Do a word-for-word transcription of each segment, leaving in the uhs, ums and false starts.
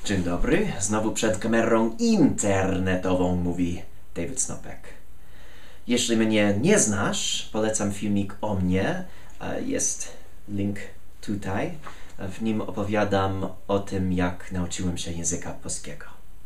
Dzień dobry, znowu przed kamerą internetową mówi David Snopek. Jeśli mnie nie znasz, polecam filmik o mnie. Jest link tutaj. W nim opowiadam o tym, jak nauczyłem się języka polskiego.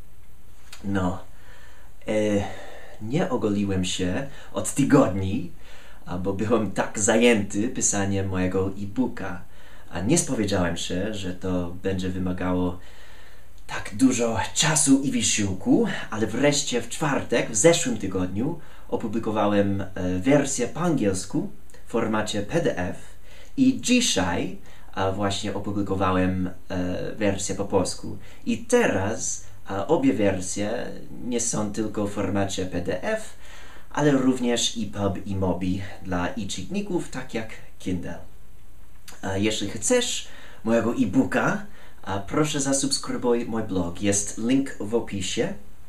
No, e, nie ogoliłem się od tygodni, bo byłem tak zajęty pisaniem mojego e-booka. A nie spowiedziałem się, że to będzie wymagało tak dużo czasu i wysiłku, ale wreszcie w czwartek, w zeszłym tygodniu, opublikowałem e, wersję po angielsku w formacie P D F i dzisiaj a właśnie opublikowałem e, wersję po polsku. I teraz a, obie wersje nie są tylko w formacie P D F, ale również e pub i Mobi dla e-czytników, tak jak Kindle. A jeśli chcesz mojego e-booka, a proszę zasubskrybuj mój blog. Jest link w opisie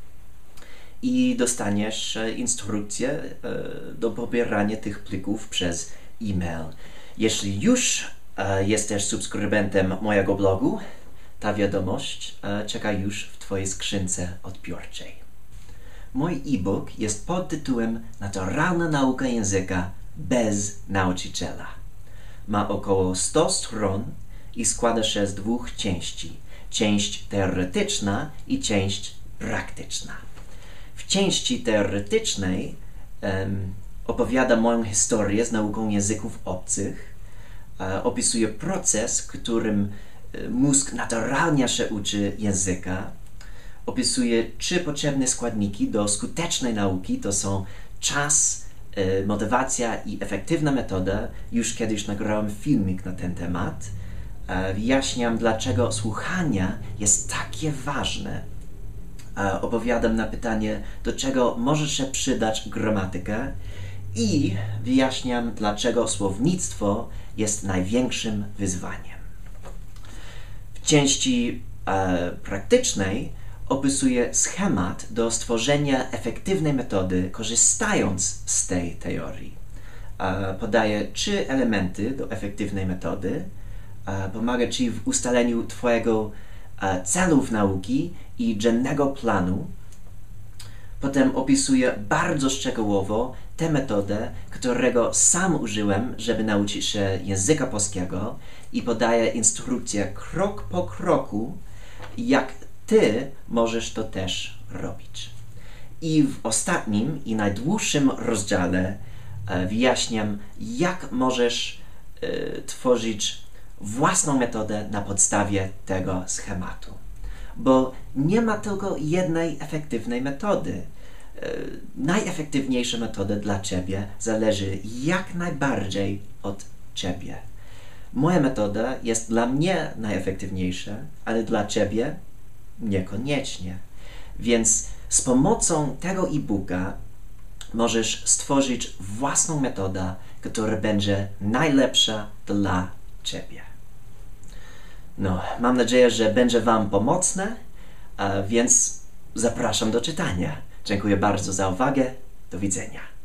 i dostaniesz e, instrukcję e, do pobierania tych plików przez e-mail. Jeśli już e, jesteś subskrybentem mojego blogu, ta wiadomość e, czeka już w twojej skrzynce odbiorczej. Mój e-book jest pod tytułem Naturalna nauka języka bez nauczyciela. Ma około sto stron i składa się z dwóch części. Część teoretyczna i część praktyczna. W części teoretycznej um, opowiada moją historię z nauką języków obcych, e, opisuje proces, którym e, mózg naturalnie się uczy języka, opisuje trzy potrzebne składniki do skutecznej nauki, to są czas, e, motywacja i efektywna metoda. Już kiedyś nagrałem filmik na ten temat. Wyjaśniam, dlaczego słuchanie jest takie ważne. Opowiadam na pytanie, do czego może się przydać gramatyka i wyjaśniam, dlaczego słownictwo jest największym wyzwaniem. W części e, praktycznej opisuję schemat do stworzenia efektywnej metody, korzystając z tej teorii. E, podaję trzy elementy do efektywnej metody. Pomaga Ci w ustaleniu Twojego celów nauki i dziennego planu. Potem opisuję bardzo szczegółowo tę metodę, którego sam użyłem, żeby nauczyć się języka polskiego i podaję instrukcję krok po kroku, jak Ty możesz to też robić. I w ostatnim i najdłuższym rozdziale wyjaśniam, jak możesz y, tworzyć własną metodę na podstawie tego schematu. Bo nie ma tylko jednej efektywnej metody. E, najefektywniejsza metoda dla Ciebie zależy jak najbardziej od Ciebie. Moja metoda jest dla mnie najefektywniejsza, ale dla Ciebie niekoniecznie. Więc z pomocą tego e-booka możesz stworzyć własną metodę, która będzie najlepsza dla Ciebie. No, mam nadzieję, że będzie Wam pomocne, a więc zapraszam do czytania. Dziękuję bardzo za uwagę. Do widzenia.